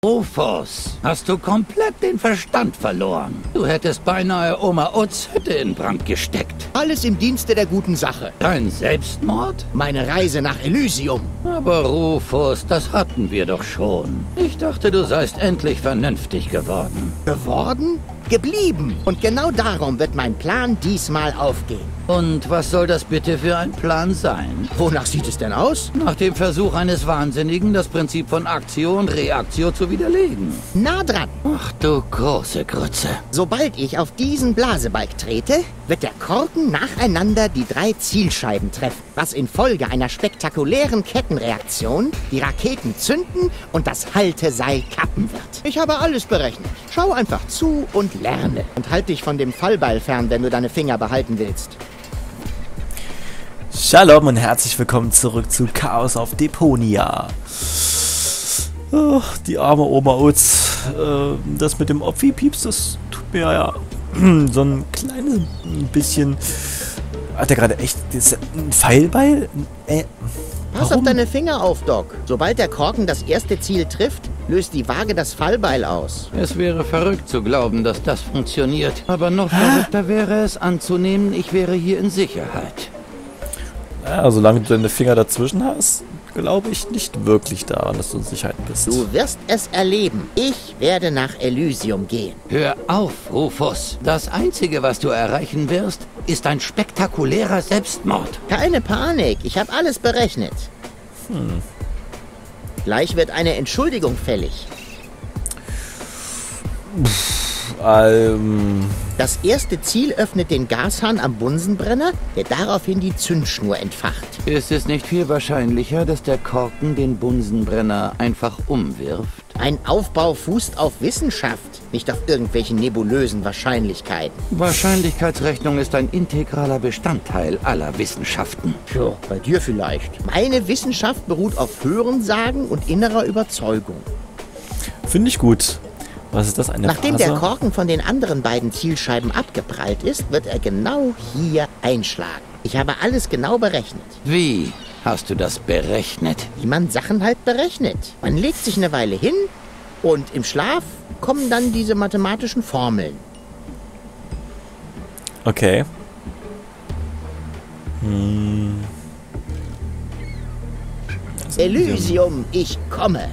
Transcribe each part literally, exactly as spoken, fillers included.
Rufus, hast du komplett den Verstand verloren? Du hättest beinahe Oma Utz Hütte in Brand gesteckt. Alles im Dienste der guten Sache. Dein Selbstmord? Meine Reise nach Elysium. Aber Rufus, das hatten wir doch schon. Ich dachte, du seist endlich vernünftig geworden. Geworden? Geblieben. Und genau darum wird mein Plan diesmal aufgehen. Und was soll das bitte für ein Plan sein? Wonach sieht es denn aus? Nach dem Versuch eines Wahnsinnigen, das Prinzip von Aktio und Reaktio zu widerlegen. Nah dran. Ach du große Grütze. Sobald ich auf diesen Blasebalg trete, wird der Korken nacheinander die drei Zielscheiben treffen, was infolge einer spektakulären Kettenreaktion die Raketen zünden und das Halteseil kappen wird. Ich habe alles berechnet. Schau einfach zu und lerne. Und halt dich von dem Fallbeil fern, wenn du deine Finger behalten willst. Shalom und herzlich willkommen zurück zu Chaos auf Deponia. Oh, die arme Oma Utz. Äh, das mit dem Opfi-Pieps, das tut mir ja so ein kleines bisschen... Hat der gerade echt ein Pfeilbeil? Äh, Pass auf deine Finger auf, Doc. Sobald der Korken das erste Ziel trifft, löst die Waage das Fallbeil aus. Es wäre verrückt zu glauben, dass das funktioniert. Aber noch verrückter wäre es anzunehmen, ich wäre hier in Sicherheit. Ja, solange du deine Finger dazwischen hast, glaube ich nicht wirklich daran, dass du in Sicherheit bist. Du wirst es erleben. Ich werde nach Elysium gehen. Hör auf, Rufus. Das Einzige, was du erreichen wirst, ist ein spektakulärer Selbstmord. Keine Panik, ich habe alles berechnet. Hm. Gleich wird eine Entschuldigung fällig. Ähm... Das erste Ziel öffnet den Gashahn am Bunsenbrenner, der daraufhin die Zündschnur entfacht. Ist es nicht viel wahrscheinlicher, dass der Korken den Bunsenbrenner einfach umwirft? Ein Aufbau fußt auf Wissenschaft, nicht auf irgendwelchen nebulösen Wahrscheinlichkeiten. Wahrscheinlichkeitsrechnung ist ein integraler Bestandteil aller Wissenschaften. Tja, bei dir vielleicht. Meine Wissenschaft beruht auf Hörensagen und innerer Überzeugung. Finde ich gut. Was ist das, eine Nachdem Faser? der Korken von den anderen beiden Zielscheiben abgeprallt ist, wird er genau hier einschlagen. Ich habe alles genau berechnet. Wie hast du das berechnet? Wie man Sachen halt berechnet. Man legt sich eine Weile hin und im Schlaf kommen dann diese mathematischen Formeln. Okay. Hm. Elysium, ich komme.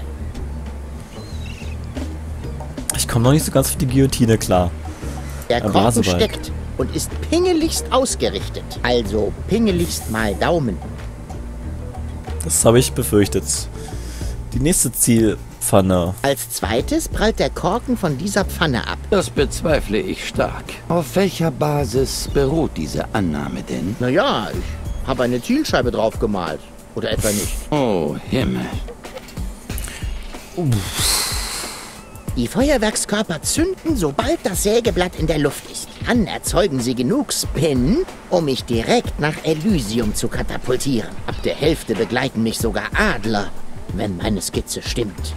Ich komme noch nicht so ganz für die Guillotine klar. Der Ein Korken Blasebalg. steckt und ist pingeligst ausgerichtet. Also pingeligst mal Daumen. Das habe ich befürchtet. Die nächste Zielpfanne. Als zweites prallt der Korken von dieser Pfanne ab. Das bezweifle ich stark. Auf welcher Basis beruht diese Annahme denn? Naja, ich habe eine Zielscheibe drauf gemalt. Oder etwa nicht? Oh, Himmel. Die Feuerwerkskörper zünden, sobald das Sägeblatt in der Luft ist. Dann erzeugen sie genug Spin, um mich direkt nach Elysium zu katapultieren. Ab der Hälfte begleiten mich sogar Adler, wenn meine Skizze stimmt.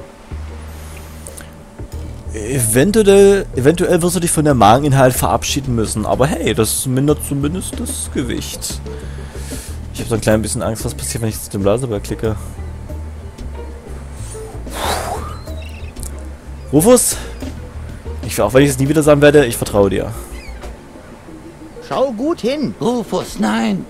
Eventuell, eventuell wirst du dich von der Mageninhalt verabschieden müssen. Aber hey, das mindert zumindest das Gewicht. Ich habe so ein klein bisschen Angst, was passiert, wenn ich jetzt den Blasebalg klicke. Rufus, ich, auch wenn ich es nie wieder sagen werde, ich vertraue dir. Schau gut hin. Rufus, nein.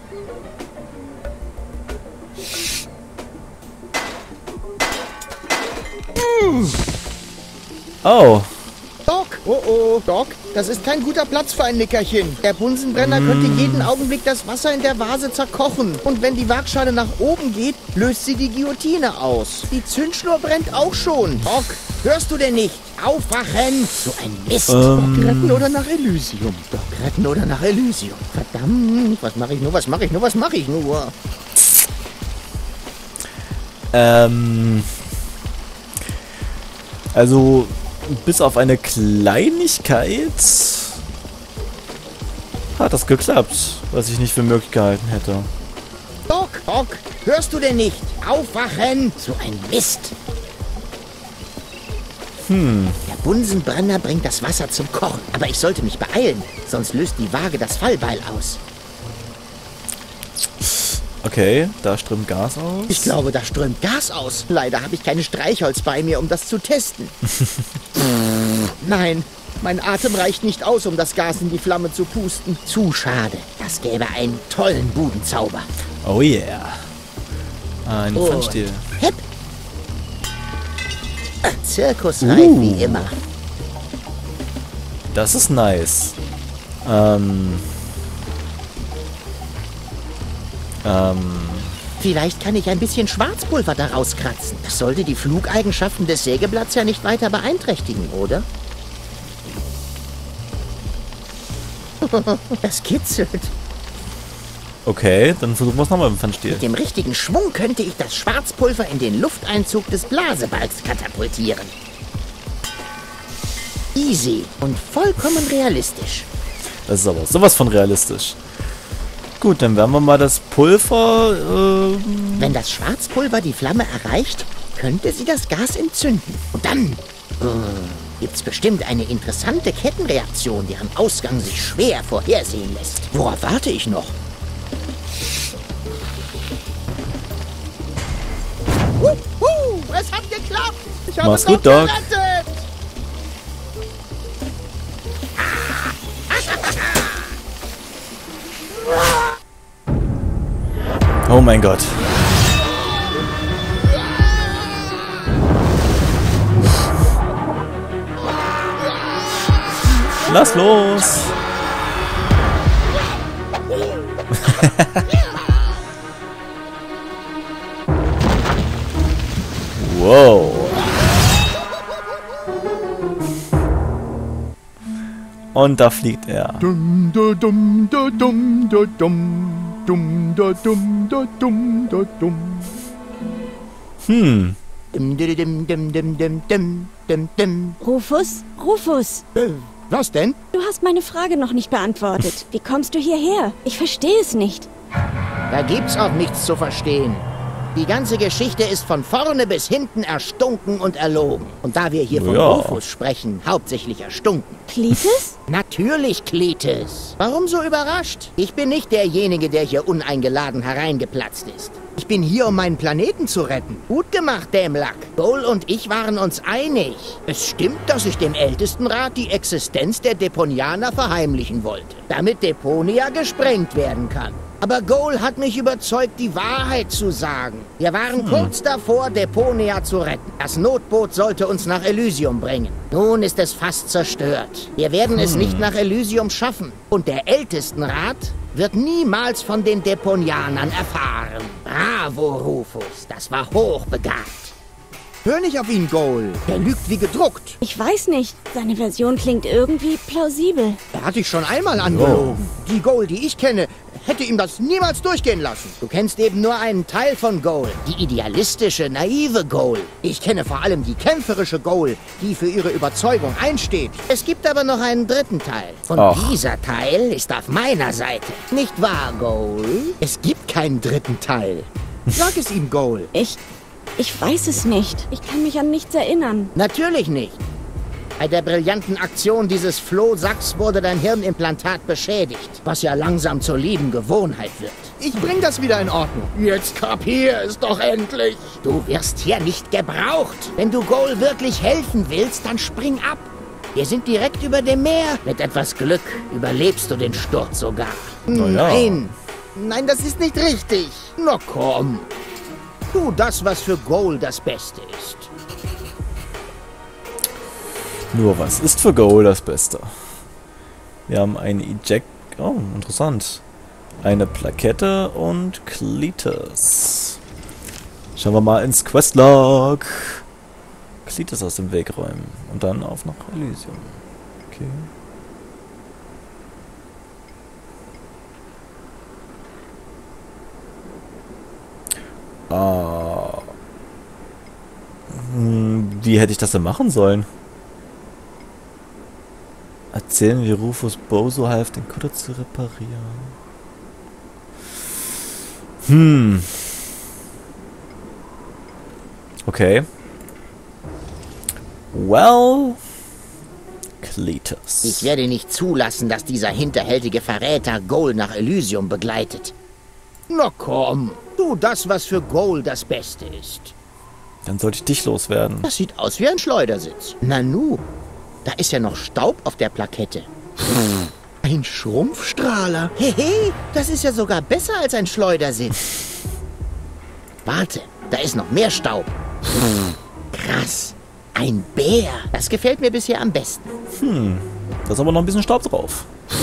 Oh. Doc, oh oh, Doc, das ist kein guter Platz für ein Nickerchen. Der Bunsenbrenner mm. könnte jeden Augenblick das Wasser in der Vase zerkochen. Und wenn die Waagschale nach oben geht, löst sie die Guillotine aus. Die Zündschnur brennt auch schon. Doc, hörst du denn nicht? Aufwachen! So ein Mist. Ähm. Doc, retten oder nach Elysium? Doc, retten oder nach Elysium? Verdammt, was mache ich nur, was mache ich nur, was mache ich nur? Ähm... Also... Bis auf eine Kleinigkeit hat das geklappt, was ich nicht für möglich gehalten hätte. Doc, Doc, hörst du denn nicht? Aufwachen! So ein Mist! Hm. Der Bunsenbrenner bringt das Wasser zum Kochen, aber ich sollte mich beeilen, sonst löst die Waage das Fallbeil aus. Okay, da strömt Gas aus. Ich glaube, da strömt Gas aus. Leider habe ich keine Streichholz bei mir, um das zu testen. Nein, mein Atem reicht nicht aus, um das Gas in die Flamme zu pusten. Zu schade. Das gäbe einen tollen Budenzauber. Oh yeah. Ein Oh, Pfannstiel. Hepp. Zirkusreif Uh. wie immer. Das ist nice. Ähm. Ähm. Vielleicht kann ich ein bisschen Schwarzpulver daraus kratzen. Das sollte die Flugeigenschaften des Sägeblatts ja nicht weiter beeinträchtigen, oder? Es kitzelt. Okay, dann versuchen wir es nochmal mit dem Pfannstiel. Mit dem richtigen Schwung könnte ich das Schwarzpulver in den Lufteinzug des Blasebalgs katapultieren. Easy und vollkommen realistisch. Das ist aber sowas von realistisch. Gut, dann werden wir mal das Pulver. Ähm, Wenn das Schwarzpulver die Flamme erreicht, könnte sie das Gas entzünden. Und dann äh, gibt's bestimmt eine interessante Kettenreaktion, deren Ausgang sich schwer vorhersehen lässt. Worauf warte ich noch? Wuhu, es hat geklappt! Ich habe Mach's es noch gut, Doc. gerettet! oh mein Gott. Lass los! Wow. Und da fliegt er. Dum da dum da dum da dum dum da dum da dum da dum. Hm. Dim, dim, dim, dim, dim, dim, dim, dim, dim. Rufus? Rufus, Äh, was denn? du hast meine Frage noch nicht beantwortet. Wie kommst du hierher? Ich verstehe es nicht. Da gibt's auch nichts zu verstehen. Die ganze Geschichte ist von vorne bis hinten erstunken und erlogen. Und da wir hier von Ja. Rufus sprechen, hauptsächlich erstunken. Cletus? Natürlich, Cletus. Warum so überrascht? Ich bin nicht derjenige, der hier uneingeladen hereingeplatzt ist. Ich bin hier, um meinen Planeten zu retten. Gut gemacht, Dämlack. Goal und ich waren uns einig. Es stimmt, dass ich dem Ältestenrat die Existenz der Deponianer verheimlichen wollte, damit Deponia gesprengt werden kann. Aber Goal hat mich überzeugt, die Wahrheit zu sagen. Wir waren kurz davor, Deponia zu retten. Das Notboot sollte uns nach Elysium bringen. Nun ist es fast zerstört. Wir werden es nicht nach Elysium schaffen. Und der Ältestenrat wird niemals von den Deponianern erfahren. Bravo, Rufus. Das war hochbegabt. Hör nicht auf ihn, Goal. Der lügt wie gedruckt. Ich weiß nicht. Seine Version klingt irgendwie plausibel. Er hat dich schon einmal angelogen. Die Goal, die ich kenne, hätte ihm das niemals durchgehen lassen. Du kennst eben nur einen Teil von Goal. Die idealistische, naive Goal. Ich kenne vor allem die kämpferische Goal, die für ihre Überzeugung einsteht. Es gibt aber noch einen dritten Teil. Und Ach. dieser Teil ist auf meiner Seite. Nicht wahr, Goal? Es gibt keinen dritten Teil. Sag es ihm, Goal. Ich... Ich weiß es nicht. Ich kann mich an nichts erinnern. Natürlich nicht. Bei der brillanten Aktion dieses Flohsacks wurde dein Hirnimplantat beschädigt, was ja langsam zur lieben Gewohnheit wird. Ich bring das wieder in Ordnung. Jetzt kapier es doch endlich. Du wirst hier nicht gebraucht. Wenn du Goal wirklich helfen willst, dann spring ab. Wir sind direkt über dem Meer. Mit etwas Glück überlebst du den Sturz sogar. Na ja. Nein, nein, das ist nicht richtig. Na komm. Tu das, was für Goal das Beste ist. Nur was ist für Goal das Beste? Wir haben eine Eject... Oh, interessant. Eine Plakette und Cletus. Schauen wir mal ins Questlog. Cletus aus dem Weg räumen. Und dann auf nach Elysium. Okay. Ah. Hm, wie hätte ich das denn machen sollen? Erzählen, wie Rufus Bozo half, den Kutter zu reparieren. Hm. Okay. Well. Cletus. Ich werde nicht zulassen, dass dieser hinterhältige Verräter Goal nach Elysium begleitet. Na komm, tu das, was für Goal das Beste ist. Dann sollte ich dich loswerden. Das sieht aus wie ein Schleudersitz. Nanu, da ist ja noch Staub auf der Plakette. Ein Schrumpfstrahler. Hehe, das ist ja sogar besser als ein Schleudersitz. Warte, da ist noch mehr Staub. Krass, ein Bär. Das gefällt mir bisher am besten. Hm, da ist aber noch ein bisschen Staub drauf.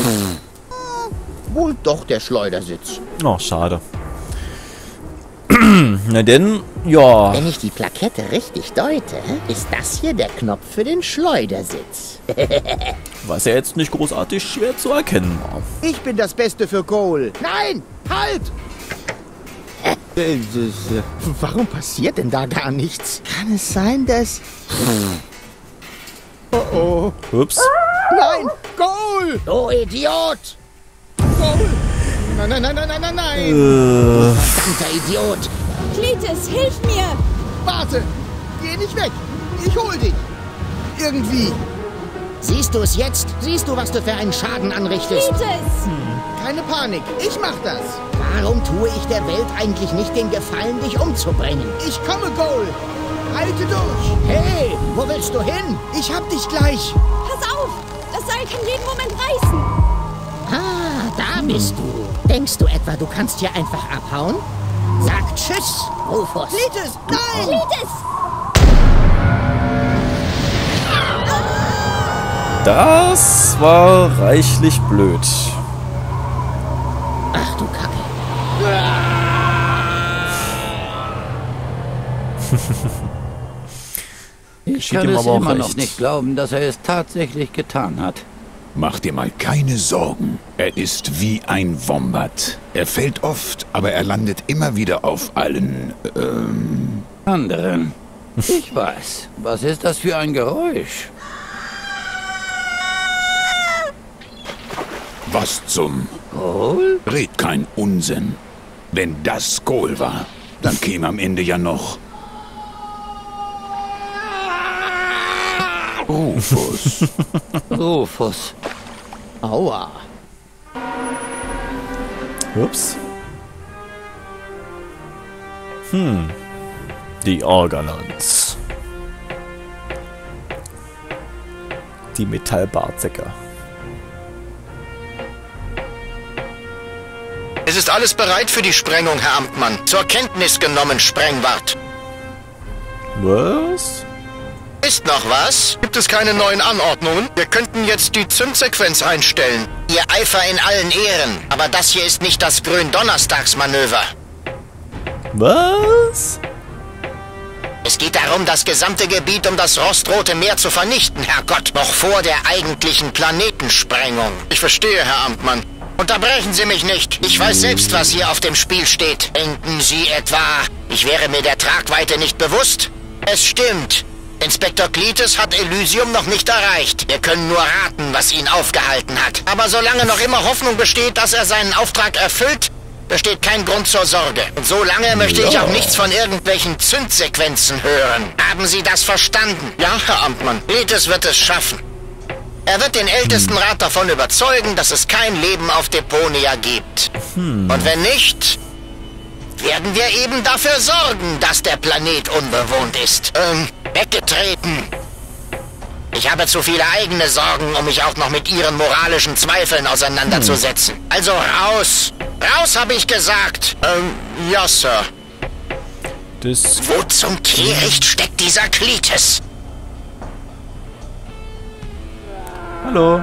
Wohl doch der Schleudersitz. Oh, schade. Na denn, ja. Wenn ich die Plakette richtig deute, ist das hier der Knopf für den Schleudersitz. Was ja jetzt nicht großartig schwer zu erkennen war. Ich bin das Beste für Goal. Nein, halt! Äh, äh, warum passiert denn da gar nichts? Kann es sein, dass... Oh oh. Ups. Nein, Goal! Du Idiot! Goal! Nein, nein, nein, nein, nein, nein, nein! Äh. Verdammter Idiot! Cletus, hilf mir! Warte! Geh nicht weg! Ich hol dich! Irgendwie! Siehst du es jetzt? Siehst du, was du für einen Schaden anrichtest? Cletus! Keine Panik, ich mach das! Warum tue ich der Welt eigentlich nicht den Gefallen, dich umzubringen? Ich komme, Goal! Halte durch! Hey, wo willst du hin? Ich hab dich gleich! Pass auf! Das Seil kann jeden Moment reißen! Ah, da bist du. Denkst du etwa, du kannst hier einfach abhauen? Sag Tschüss, Rufus. Cletus, nein! Cletus! Das war reichlich blöd. Ach du Kacke. Ich Geschieht kann ihm es aber auch immer noch recht. nicht glauben, dass er es tatsächlich getan hat. Mach dir mal keine Sorgen. Er ist wie ein Wombat. Er fällt oft, aber er landet immer wieder auf allen, ähm... Anderen. Ich weiß. Was ist das für ein Geräusch? Was zum... Goal? Red kein Unsinn. Wenn das Goal war, dann käme am Ende ja noch... Rufus. Rufus. Aua. Ups. Hm. Die Organons. Die Metallbartsäcker. Es ist alles bereit für die Sprengung, Herr Amtmann. Zur Kenntnis genommen, Sprengwart. Was? Ist noch was? Gibt es keine neuen Anordnungen? Wir könnten jetzt die Zündsequenz einstellen. Ihr Eifer in allen Ehren. Aber das hier ist nicht das Gründonnerstagsmanöver. Was? Es geht darum, das gesamte Gebiet um das rostrote Meer zu vernichten, Herrgott. Noch vor der eigentlichen Planetensprengung. Ich verstehe, Herr Amtmann. Unterbrechen Sie mich nicht. Ich weiß selbst, was hier auf dem Spiel steht. Denken Sie etwa, ich wäre mir der Tragweite nicht bewusst? Es stimmt. Inspektor Cletus hat Elysium noch nicht erreicht. Wir können nur raten, was ihn aufgehalten hat. Aber solange noch immer Hoffnung besteht, dass er seinen Auftrag erfüllt, besteht kein Grund zur Sorge. Und solange möchte ich auch nichts von irgendwelchen Zündsequenzen hören. Haben Sie das verstanden? Ja, Herr Amtmann. Cletus wird es schaffen. Er wird den Ältestenrat davon überzeugen, dass es kein Leben auf Deponia gibt. Hm. Und wenn nicht, werden wir eben dafür sorgen, dass der Planet unbewohnt ist. Ähm, weggetreten. Ich habe zu viele eigene Sorgen, um mich auch noch mit Ihren moralischen Zweifeln auseinanderzusetzen. Hm. Also raus. Raus, habe ich gesagt. Ähm, ja, Sir. Das... Wo zum Kehricht steckt dieser Cletus? Hallo.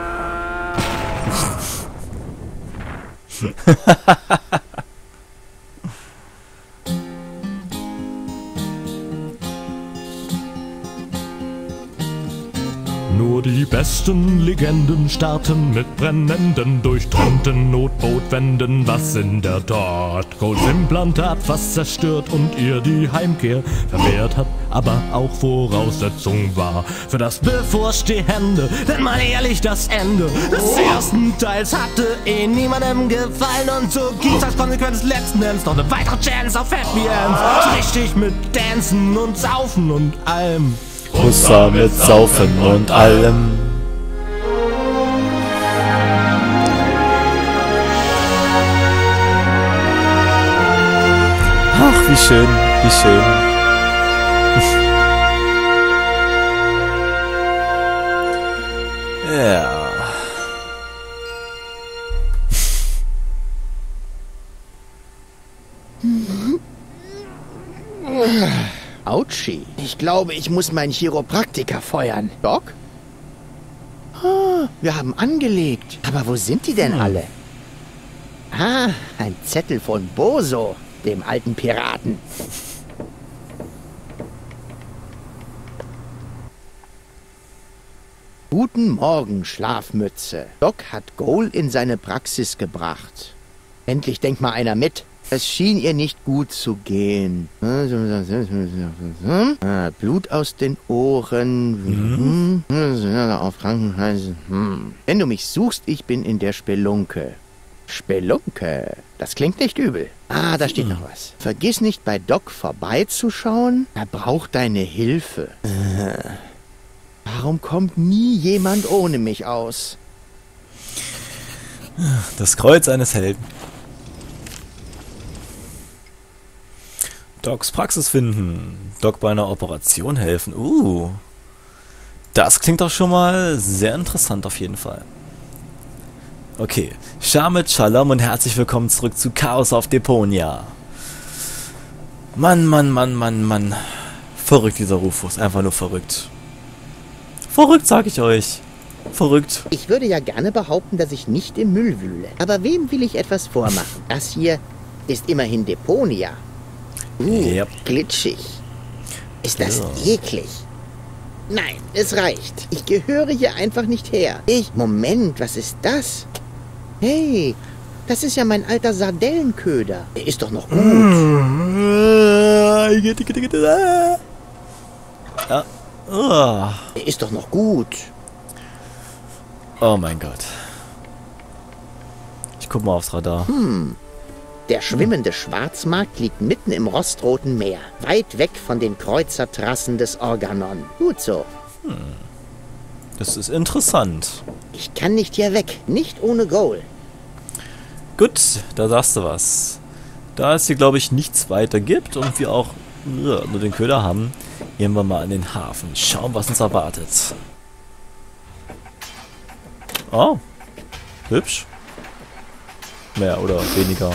Nur die besten Legenden starten mit brennenden, durchtrennten Notbootwänden. Was in der Tat Goals Implantat fast zerstört und ihr die Heimkehr verwehrt hat, aber auch Voraussetzung war für das Bevorstehende. Denn mal ehrlich, das Ende des ersten Teils hatte eh niemandem gefallen. Und so gibt's als Konsequenz letzten Endes noch eine weitere Chance auf Happy Ends. So richtig mit Dancen und Saufen und allem. Hussa mit Saufen und allem. wie schön, wie schön. Ja. Autschi. Ich glaube, ich muss meinen Chiropraktiker feuern. Doc? Ah, wir haben angelegt. Aber wo sind die denn alle? Ah, ein Zettel von Boso, dem alten Piraten. Guten Morgen, Schlafmütze. Doc hat Goal in seine Praxis gebracht. Endlich denkt mal einer mit. Es schien ihr nicht gut zu gehen. Ah, Blut aus den Ohren. Mhm. Auf Krankenhäuser. Hm. Wenn du mich suchst, ich bin in der Spelunke. Spelunke? Das klingt nicht übel. Ah, da steht noch was. Vergiss nicht, bei Doc vorbeizuschauen. Er braucht deine Hilfe. Äh. Warum kommt nie jemand ohne mich aus? Das Kreuz eines Helden. Docs Praxis finden. Doc bei einer Operation helfen. Uh. Das klingt doch schon mal sehr interessant auf jeden Fall. Okay. Shamit Shalom und herzlich willkommen zurück zu Chaos auf Deponia. Mann, Mann, Mann, Mann, Mann. Verrückt dieser Rufus. Einfach nur verrückt. Verrückt, sag ich euch. Verrückt. Ich würde ja gerne behaupten, dass ich nicht im Müll wühle. Aber wem will ich etwas vormachen? Das hier ist immerhin Deponia. Uh, yep. Glitschig. Ist das ja. eklig? Nein, es reicht. Ich gehöre hier einfach nicht her. Ich... Moment, was ist das? Hey, das ist ja mein alter Sardellenköder. Er ist doch noch gut. Ja. Oh. Er ist doch noch gut. Oh mein Gott. Ich guck mal aufs Radar. Hm. Der schwimmende Schwarzmarkt liegt mitten im rostroten Meer, weit weg von den Kreuzertrassen des Organon. Gut so. Hm. Das ist interessant. Ich kann nicht hier weg, nicht ohne Goal. Gut, da sagst du was. Da es hier, glaube ich, nichts weiter gibt und wir auch ja, nur den Köder haben, gehen wir mal in den Hafen. Schauen, was uns erwartet. Oh. Hübsch. Mehr oder weniger.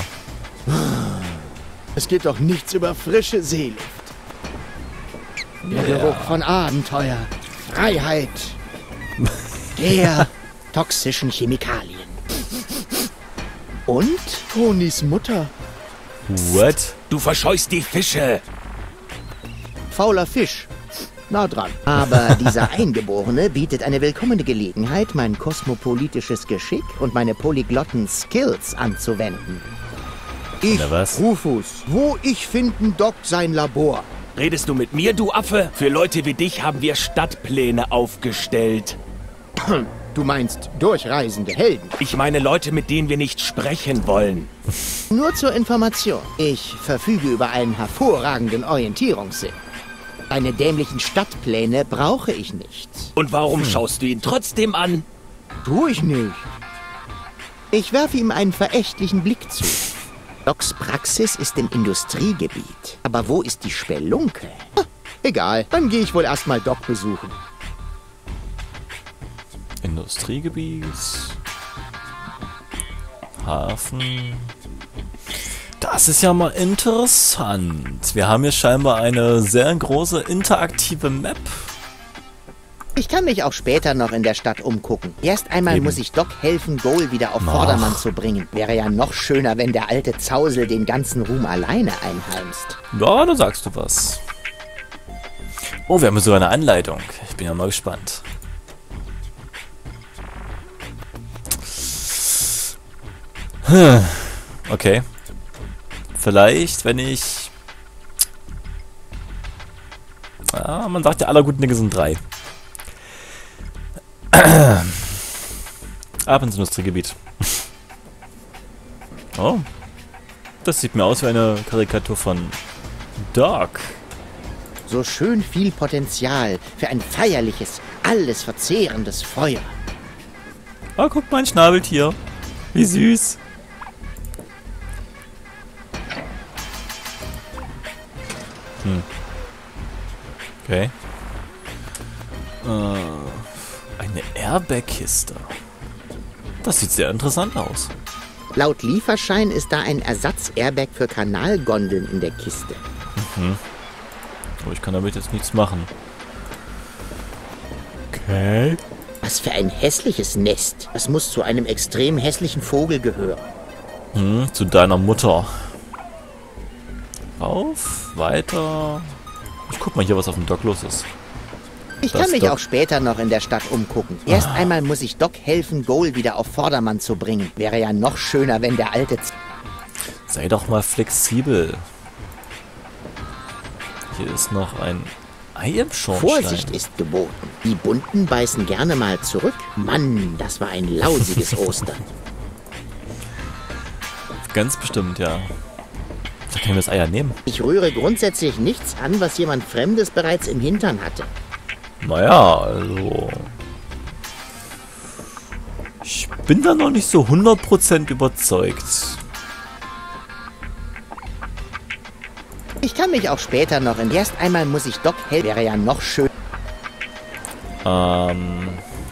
Es geht doch nichts über frische Seeluft. Der Ja. Geruch von Abenteuer, Freiheit, der toxischen Chemikalien. Und Tonis Mutter. What? Du verscheust die Fische. Fauler Fisch. Nah dran. Aber dieser Eingeborene bietet eine willkommene Gelegenheit, mein kosmopolitisches Geschick und meine polyglotten Skills anzuwenden. Ich, Na was? Rufus, wo ich finden Doc sein Labor? Redest du mit mir, du Affe? Für Leute wie dich haben wir Stadtpläne aufgestellt. Du meinst durchreisende Helden? Ich meine Leute, mit denen wir nicht sprechen wollen. Nur zur Information. Ich verfüge über einen hervorragenden Orientierungssinn. Deine dämlichen Stadtpläne brauche ich nicht. Und warum schaust du ihn trotzdem an? Tu ich nicht. Ich werfe ihm einen verächtlichen Blick zu. Docs Praxis ist im Industriegebiet. Aber wo ist die Spelunke? Ha, egal, dann gehe ich wohl erstmal Doc besuchen. Industriegebiet. Hafen. Das ist ja mal interessant. Wir haben hier scheinbar eine sehr große interaktive Map. Ich kann mich auch später noch in der Stadt umgucken. Erst einmal Eben. muss ich Doc helfen, Goal wieder auf Vordermann zu bringen. Wäre ja noch schöner, wenn der alte Zausel den ganzen Ruhm alleine einheimst. Ja, da sagst du was. Oh, wir haben sogar eine Anleitung. Ich bin ja mal gespannt. Hm. Okay. Vielleicht, wenn ich... Ah, man sagt ja, aller guten Dinge sind drei. Ab ins Industriegebiet. Oh. Das sieht mir aus wie eine Karikatur von Doc. So schön viel Potenzial für ein feierliches, alles verzehrendes Feuer. Oh, guck mal, ein Schnabeltier. Wie süß. Okay. Äh, eine Airbag-Kiste. Das sieht sehr interessant aus. Laut Lieferschein ist da ein Ersatz-Airbag für Kanalgondeln in der Kiste. Mhm. Aber ich kann damit jetzt nichts machen. Okay. Was für ein hässliches Nest. Das muss zu einem extrem hässlichen Vogel gehören. Hm, zu deiner Mutter. Auf, weiter. Ich guck mal hier, was auf dem Dock los ist. Ich Das kann mich Doc. auch später noch in der Stadt umgucken. Erst ah. einmal muss ich Doc helfen, Goal wieder auf Vordermann zu bringen. Wäre ja noch schöner, wenn der alte... Z Sei doch mal flexibel. Hier ist noch ein Ei im Schornstein. Vorsicht ist geboten. Die Bunten beißen gerne mal zurück. Mann, das war ein lausiges Ostern. Ganz bestimmt, ja. Da kann ich das Eier nehmen. Ich rühre grundsätzlich nichts an, was jemand Fremdes bereits im Hintern hatte. Naja, also... Ich bin da noch nicht so hundert Prozent überzeugt. Ich kann mich auch später noch in... Erst einmal muss ich Doc helfen. Wäre ja noch schön. Ähm...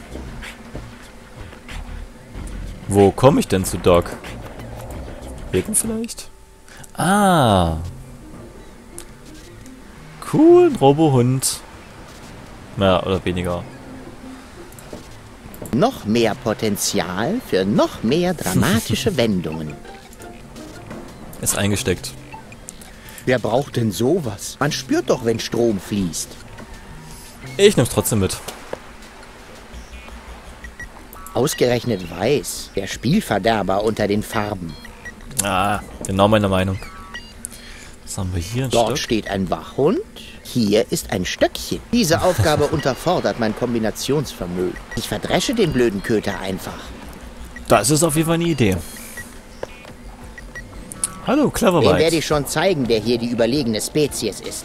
Wo komme ich denn zu Doc? Reden vielleicht? Ah. Cool, ein Robohund. Mehr oder weniger. Noch mehr Potenzial für noch mehr dramatische Wendungen. Ist eingesteckt. Wer braucht denn sowas? Man spürt doch, wenn Strom fließt. Ich nehm's trotzdem mit. Ausgerechnet weiß. Der Spielverderber unter den Farben. Ah, genau meine Meinung. Was haben wir hier? Ein Dort Stock? steht ein Wachhund. Hier ist ein Stöckchen. Diese Aufgabe unterfordert mein Kombinationsvermögen. Ich verdresche den blöden Köter einfach. Das ist auf jeden Fall eine Idee. Hallo, Cleverbite. Dem werde ich schon zeigen, wer hier die überlegene Spezies ist.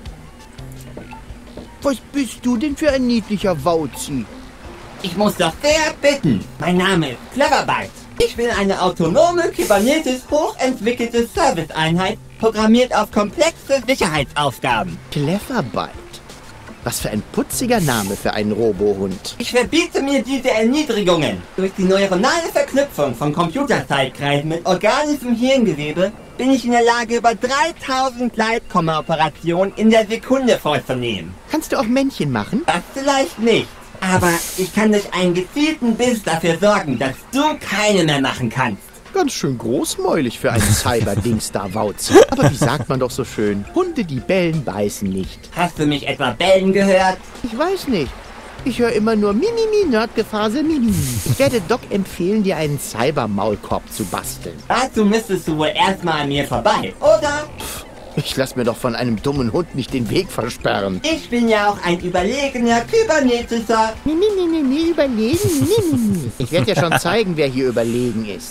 Was bist du denn für ein niedlicher Wauzi? Ich muss doch sehr bitten. Mein Name ist Cleverbite. Ich bin eine autonome, kybernetisch hochentwickelte Serviceeinheit, programmiert auf komplexe Sicherheitsaufgaben. Cleverbite. Was für ein putziger Name für einen Robohund. Ich verbiete mir diese Erniedrigungen. Durch die neuronale Verknüpfung von Computerzeitkreisen mit organischem Hirngewebe bin ich in der Lage, über dreitausend Gleitkomma-Operationen in der Sekunde vorzunehmen. Kannst du auch Männchen machen? Das vielleicht nicht. Aber ich kann durch einen gezielten Biss dafür sorgen, dass du keine mehr machen kannst. Ganz schön großmäulig für einen Cyber-Dings da, Wauzi. Aber wie sagt man doch so schön? Hunde, die bellen, beißen nicht. Hast du mich etwa bellen gehört? Ich weiß nicht. Ich höre immer nur Mimimi, Nerdgefasel, Mimimi. Ich werde Doc empfehlen, dir einen Cyber-Maulkorb zu basteln. Dazu müsstest du wohl erstmal an mir vorbei, oder? Ich lass mir doch von einem dummen Hund nicht den Weg versperren. Ich bin ja auch ein überlegener, kybernetischer... Mimi, mimi, mimi, überlegen, mimi. Ich werde dir schon zeigen, wer hier überlegen ist.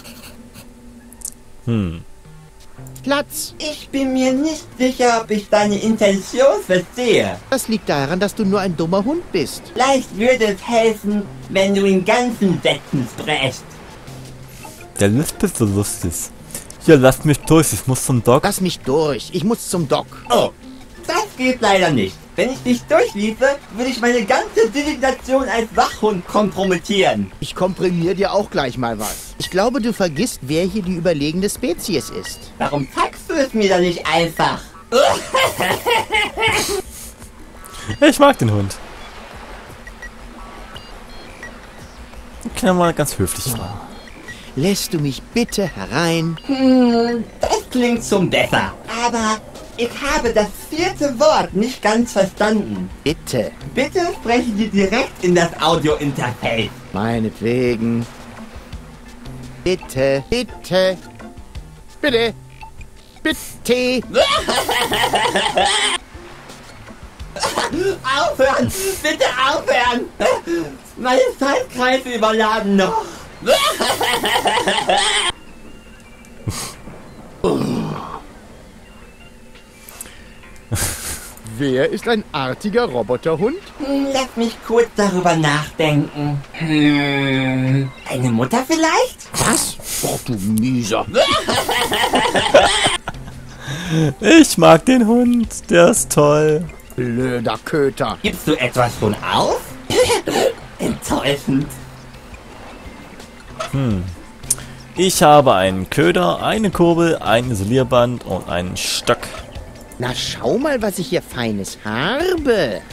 Hm. Platz. Ich bin mir nicht sicher, ob ich deine Intention verstehe. Das liegt daran, dass du nur ein dummer Hund bist. Vielleicht würde es helfen, wenn du in ganzen Sätzen sprichst. Der Lisp ist so lustig. Ja, lasst mich durch, ich muss zum Doc. Lass mich durch, ich muss zum Doc. Oh, das geht leider nicht. Wenn ich dich durchliefe, würde ich meine ganze Designation als Wachhund kompromittieren. Ich komprimiere dir auch gleich mal was. Ich glaube, du vergisst, wer hier die überlegene Spezies ist. Warum sagst du es mir dann nicht einfach? Ich mag den Hund. Ich kann ja mal ganz höflich fragen. Lässt du mich bitte herein? Hm, das klingt schon besser. Aber ich habe das vierte Wort nicht ganz verstanden. Bitte. Bitte sprechen Sie direkt in das Audio-Interface. Meinetwegen. Bitte, bitte. Bitte. Bitte. Aufhören! Bitte aufhören! Meine Zeitkreise überladen noch. Wer ist ein artiger Roboterhund? Lass mich kurz darüber nachdenken. Hm, eine Mutter vielleicht? Was? Oh, du Mieser. Ich mag den Hund, der ist toll. Blöder Köter. Gibst du etwas schon auf? Enttäuschend. Hm. Ich habe einen Köder, eine Kurbel, ein Isolierband und einen Stock. Na, schau mal, was ich hier Feines habe.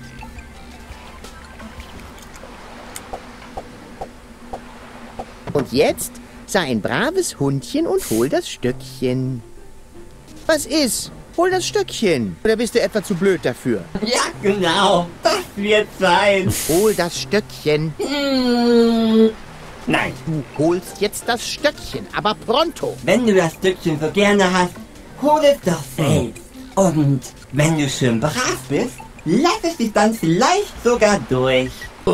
Und jetzt sei ein braves Hundchen und hol das Stöckchen. Was ist? Hol das Stöckchen. Oder bist du etwa zu blöd dafür? Ja, genau. Das wird sein. Hol das Stöckchen. Hm. Nein. Du holst jetzt das Stöckchen, aber pronto. Wenn du das Stückchen so gerne hast, hol es doch selbst. Und wenn du schön brav bist, lass es dich dann vielleicht sogar durch.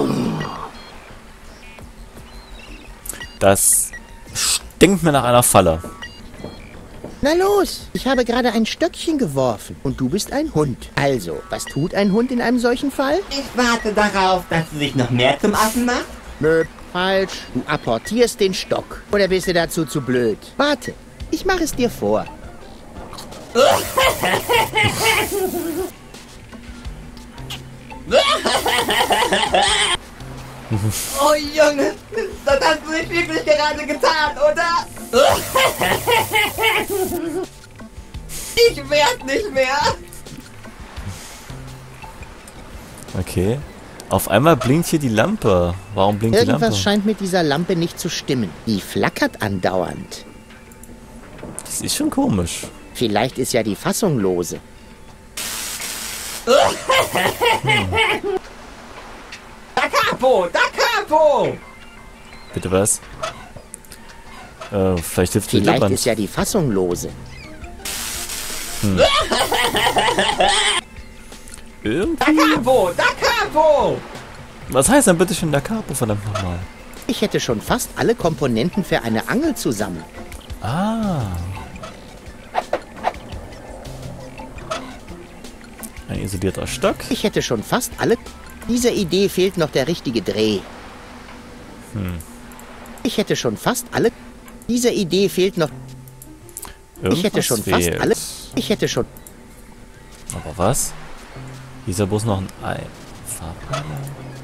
Das stinkt mir nach einer Falle. Na los, ich habe gerade ein Stöckchen geworfen und du bist ein Hund. Also, was tut ein Hund in einem solchen Fall? Ich warte darauf, dass du dich noch mehr zum Affen machst. Nö, falsch. Du apportierst den Stock. Oder bist du dazu zu blöd? Warte, ich mache es dir vor. Oh Junge, das hast du nicht wirklich gerade getan, oder? Ich werd nicht mehr. Okay. Auf einmal blinkt hier die Lampe. Warum blinkt die Lampe? Irgendwas scheint mit dieser Lampe nicht zu stimmen. Die flackert andauernd. Das ist schon komisch. Vielleicht ist ja die Fassung lose. Hm. Da Capo, da Capo! Bitte was? Äh, vielleicht hilft Vielleicht Band. ist ja die Fassung lose. Hm. Irgendwie? Da Capo, da Capo! Was heißt denn bitte schon da Capo, verdammt nochmal? Ich hätte schon fast alle Komponenten für eine Angel zusammen. Ah. Ein isolierter Stock. Ich hätte schon fast alle... Dieser Idee fehlt noch der richtige Dreh. Hm. Ich hätte schon fast alle... Dieser Idee fehlt noch... Irgendwas ich hätte schon fehlt. fast alle... Ich hätte schon... Aber was? Dieser Bus noch ein Ei. Farbladung.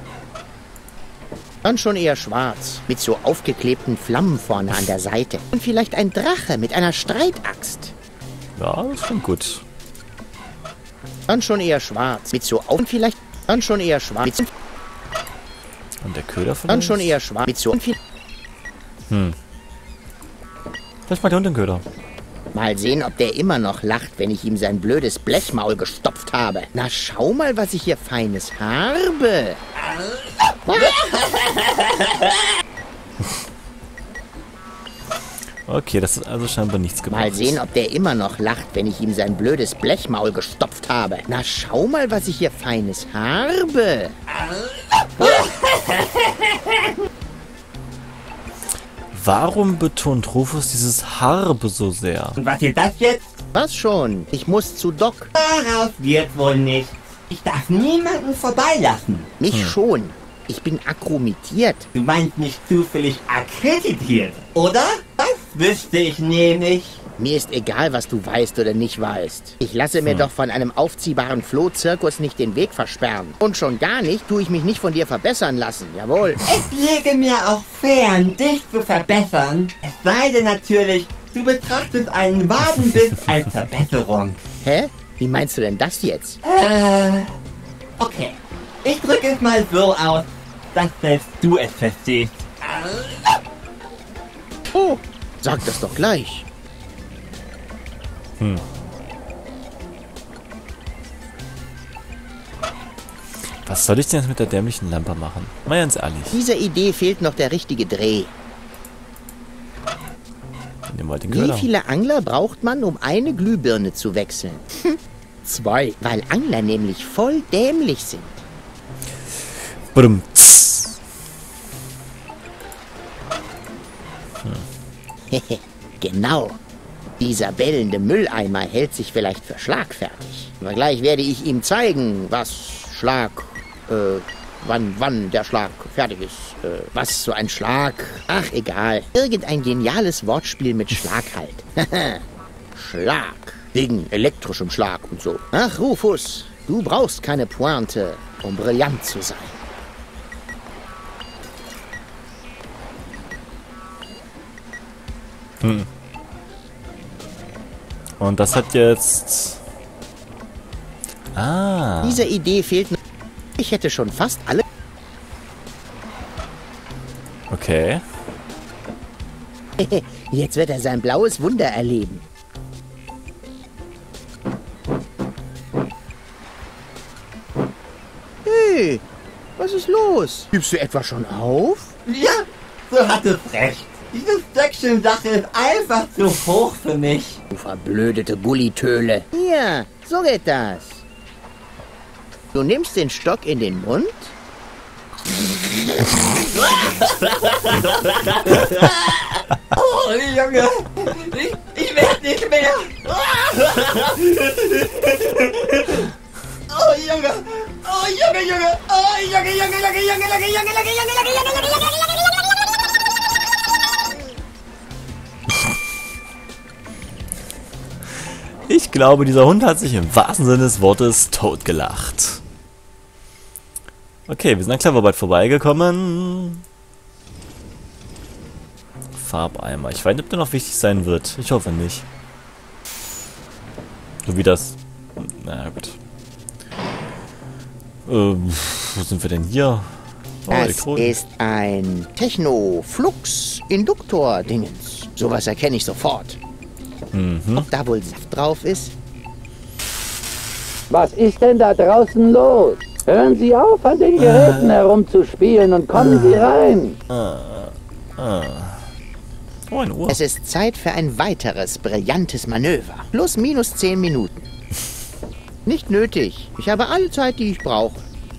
Dann schon eher schwarz, mit so aufgeklebten Flammen vorne an der Seite. Und vielleicht ein Drache mit einer Streitaxt. Ja, das klingt gut. Dann schon eher schwarz, mit so auf... Und vielleicht... Dann schon eher schwarz. Und der Köder vielleicht? Dann schon eher schwarz, mit so... Und viel... Hm. Vielleicht mal der Hund den Köder. Mal sehen, ob der immer noch lacht, wenn ich ihm sein blödes Blechmaul gestopft habe. Na, schau mal, was ich hier Feines habe. Okay, das hat also scheinbar nichts gebracht. Mal sehen, ob der immer noch lacht, wenn ich ihm sein blödes Blechmaul gestopft habe. Na, schau mal, was ich hier Feines habe. Warum betont Rufus dieses Harbe so sehr? Und was ist das jetzt? Was schon? Ich muss zu Doc. Daraus wird wohl nichts. Ich darf niemanden vorbeilassen. Mich Hm. schon. Ich bin akkreditiert. Du meinst nicht zufällig akkreditiert, oder? Das wüsste ich nämlich. Mir ist egal, was du weißt oder nicht weißt. Ich lasse mir Hm. doch von einem aufziehbaren Flohzirkus nicht den Weg versperren. Und schon gar nicht tue ich mich nicht von dir verbessern lassen. Jawohl. Es liege mir auch fern, dich zu verbessern. Es sei denn natürlich, du betrachtest einen Wadenbiss als Verbesserung. Hä? Wie meinst du denn das jetzt? Äh, okay. Ich drücke es mal so aus, dass selbst du es verstehst. Oh, sag das doch gleich. Hm. Was soll ich denn jetzt mit der dämlichen Lampe machen? Mal ganz ehrlich. Dieser Idee fehlt noch der richtige Dreh. Nehmen wir den Wie Köder. viele Angler braucht man, um eine Glühbirne zu wechseln? Zwei. Weil Angler nämlich voll dämlich sind. Badum. Hm. Genau. Dieser bellende Mülleimer hält sich vielleicht für schlagfertig. Aber gleich werde ich ihm zeigen, was Schlag, äh, wann, wann der Schlag fertig ist. Äh, was so ein Schlag. Ach, egal. Irgendein geniales Wortspiel mit Schlag halt. Schlag. Wegen elektrischem Schlag und so. Ach, Rufus, Du brauchst keine Pointe, um brillant zu sein. Hm. Und das hat jetzt... Ah. Diese Idee fehlt noch. Ich hätte schon fast alle... Okay. Jetzt wird er sein blaues Wunder erleben. Hey, was ist los? Gibst du etwa schon auf? Ja, so hat es recht. Diese Stöckchen-Sache ist einfach zu hoch für mich. Du verblödete Gullitöle. Hier, so geht das. Du nimmst den Stock in den Mund. Oh, Junge, ich, ich werde nicht mehr. Oh, Junge, oh, Junge, Junge, oh, Junge, Junge, Junge, Junge, Junge, Junge, Junge, Junge, Junge, Junge, Junge, Junge, Junge. Ich glaube, dieser Hund hat sich im wahrsten Sinne des Wortes totgelacht. Okay, wir sind an Cleverbite vorbeigekommen. Farbeimer. Ich weiß nicht, ob der noch wichtig sein wird. Ich hoffe nicht. So wie das... Na gut. Ähm, wo sind wir denn hier? Oh, das ist ein Techno-Flux-Induktor-Dingens. Sowas erkenne ich sofort. Mhm. Ob da wohl Saft drauf ist? Was ist denn da draußen los? Hören Sie auf, an den Geräten herumzuspielen und kommen Sie rein. Ah, ah. Oh, ein Uhr. Es ist Zeit für ein weiteres brillantes Manöver. Plus minus zehn Minuten. Nicht nötig. Ich habe alle Zeit, die ich brauche.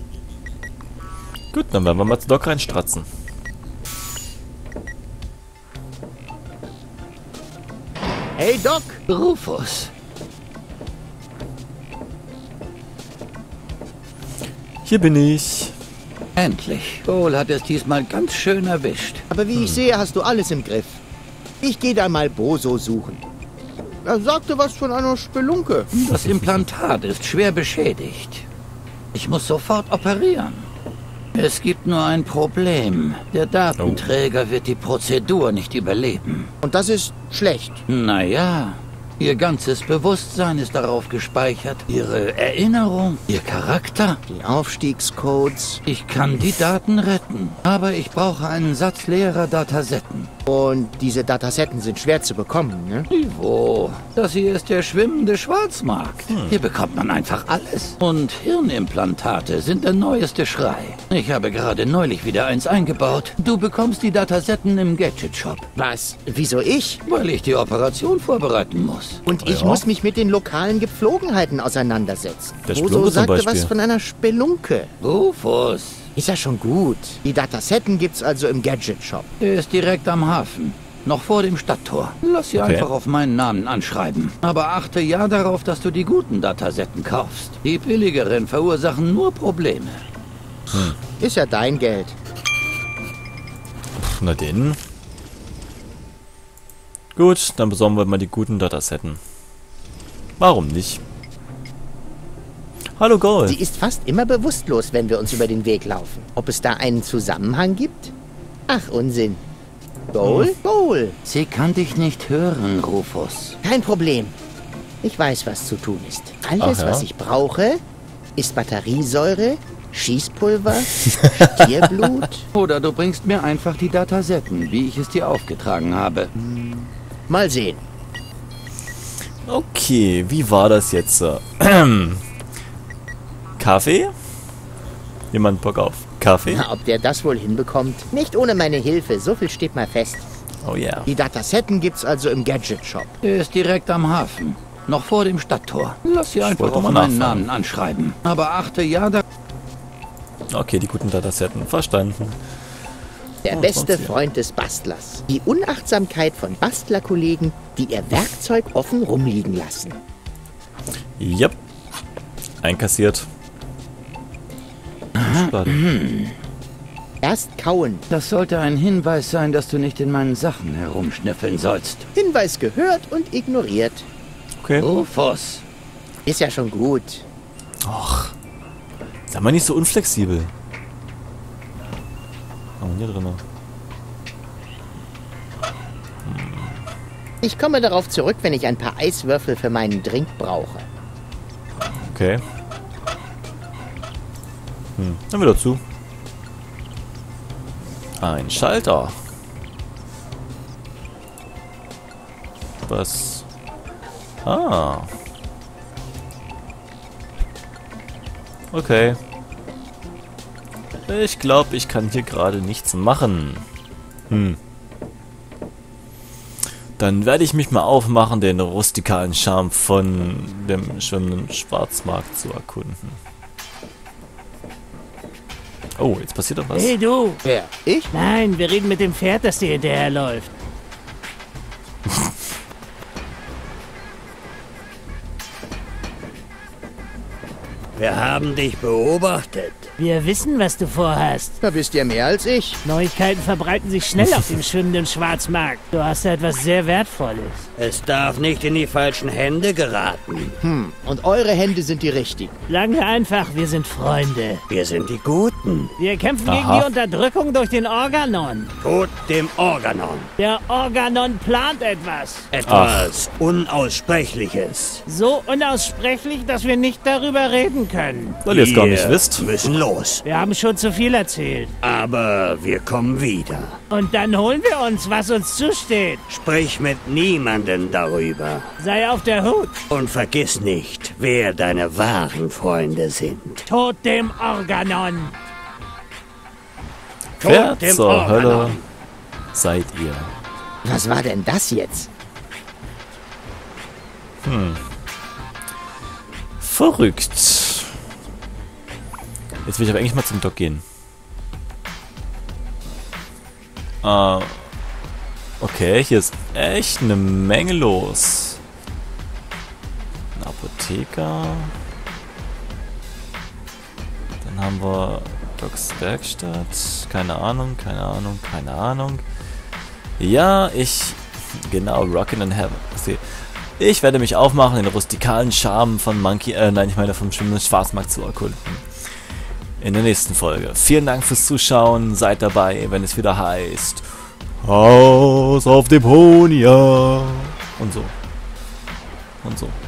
Gut, dann werden wir mal zu Doc reinstratzen. Hey Doc! Rufus. Hier bin ich. Endlich. Cole hat es diesmal ganz schön erwischt. Aber wie ich sehe, hast du alles im Griff. Ich gehe da mal Boso suchen. Er sagte was von einer Spelunke. Das Implantat ist schwer beschädigt. Ich muss sofort operieren. Es gibt nur ein Problem. Der Datenträger wird die Prozedur nicht überleben. Und das ist schlecht. Naja, ihr ganzes Bewusstsein ist darauf gespeichert. Ihre Erinnerung, ihr Charakter. Die Aufstiegscodes. Ich kann die Daten retten, aber ich brauche einen Satz leerer Datasetten. Und diese Datasetten sind schwer zu bekommen, ne? Wo? Das hier ist der schwimmende Schwarzmarkt. Hm. Hier bekommt man einfach alles. Und Hirnimplantate sind der neueste Schrei. Ich habe gerade neulich wieder eins eingebaut. Du bekommst die Datasetten im Gadget-Shop. Was? Wieso ich? Weil ich die Operation vorbereiten muss. Und ich ja. muss mich mit den lokalen Gepflogenheiten auseinandersetzen. Der Boso sagte was von einer Spelunke. Rufus. Ist ja schon gut. Die Datasetten gibt's also im Gadget-Shop. Der ist direkt am Hafen. Noch vor dem Stadttor. Lass sie okay. einfach auf meinen Namen anschreiben. Aber achte ja darauf, dass du die guten Datasetten kaufst. Die billigeren verursachen nur Probleme. Hm. Ist ja dein Geld. Na denn. Gut, dann besorgen wir mal die guten Datasetten. Warum nicht? Hallo Goal. Sie ist fast immer bewusstlos, wenn wir uns über den Weg laufen. Ob es da einen Zusammenhang gibt? Ach, Unsinn. Goal? Hm. Goal. Sie kann dich nicht hören, Rufus. Kein Problem. Ich weiß, was zu tun ist. Alles, Ach, ja? was ich brauche, ist Batteriesäure, Schießpulver, Stierblut. Oder du bringst mir einfach die Datasetten, wie ich es dir aufgetragen habe. Mal sehen. Okay, wie war das jetzt? Kaffee? Jemand Bock auf Kaffee? Na, ob der das wohl hinbekommt? Nicht ohne meine Hilfe, so viel steht mal fest. Oh ja. Yeah. Die Datasetten gibt's also im Gadget-Shop. Der ist direkt am Hafen. Noch vor dem Stadttor. Lass sie einfach auf meinen Namen anschreiben. Aber achte ja da... Okay, die guten Datasetten. Verstanden. Der oh, beste Freund des Bastlers. Die Unachtsamkeit von Bastlerkollegen, die ihr Werkzeug offen rumliegen lassen. Yep. Einkassiert. Erst kauen. Das sollte ein Hinweis sein, dass du nicht in meinen Sachen herumschnüffeln sollst. Hinweis gehört und ignoriert. Okay. Rufus. Ist ja schon gut. Och. Sei mal nicht so unflexibel. Oh, hier drin. Ich komme darauf zurück, wenn ich ein paar Eiswürfel für meinen Drink brauche. Okay. Hm, dann wieder zu. Ein Schalter. Was? Ah. Okay. Ich glaube, ich kann hier gerade nichts machen. Hm. Dann werde ich mich mal aufmachen, den rustikalen Charme von dem schwimmenden Schwarzmarkt zu erkunden. Oh, jetzt passiert doch was. Hey du! Wer? Ich? Nein, wir reden mit dem Pferd, das dir hinterherläuft. Wir haben dich beobachtet. Wir wissen, was du vorhast. Da wisst ihr mehr als ich. Neuigkeiten verbreiten sich schnell auf dem schwimmenden Schwarzmarkt. Du hast da etwas sehr Wertvolles. Es darf nicht in die falschen Hände geraten. Hm, und eure Hände sind die richtigen. Lange einfach, wir sind Freunde. Wir sind die Guten. Wir kämpfen Aha. gegen die Unterdrückung durch den Organon. Tod dem Organon. Der Organon plant etwas. Etwas Unaussprechliches. So unaussprechlich, dass wir nicht darüber reden können. Weil ihr es gar Wir nicht wisst. müssen los. Wir haben schon zu viel erzählt. Aber wir kommen wieder. Und dann holen wir uns, was uns zusteht. Sprich mit niemandem darüber. Sei auf der Hut. Und vergiss nicht, wer deine wahren Freunde sind. Tod dem Organon. Wer dem zur Organon. Hölle seid ihr? Was war denn das jetzt? Hm. Verrückt. Jetzt will ich aber eigentlich mal zum Doc gehen. Äh, okay, hier ist echt eine Menge los. Ein Apotheker. Dann haben wir Docs Werkstatt. Keine Ahnung, keine Ahnung, keine Ahnung. Ja, ich... Genau, Rockin' in Heaven. Ich werde mich aufmachen, den rustikalen Charme von Monkey... Äh, nein, ich meine vom schwimmenden Schwarzmarkt zu erkunden. In der nächsten Folge. Vielen Dank fürs Zuschauen. Seid dabei, wenn es wieder heißt... Haus auf Deponia. Und so. Und so.